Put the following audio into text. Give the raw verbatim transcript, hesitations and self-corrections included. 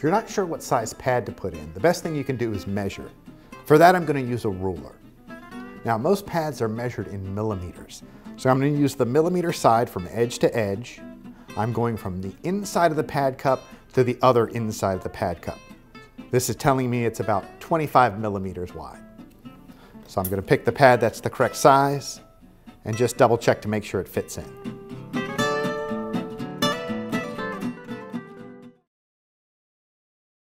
If you're not sure what size pad to put in, the best thing you can do is measure. For that, I'm going to use a ruler. Now, most pads are measured in millimeters. So I'm going to use the millimeter side from edge to edge. I'm going from the inside of the pad cup to the other inside of the pad cup. This is telling me it's about twenty-five millimeters wide. So I'm going to pick the pad that's the correct size and just double check to make sure it fits in.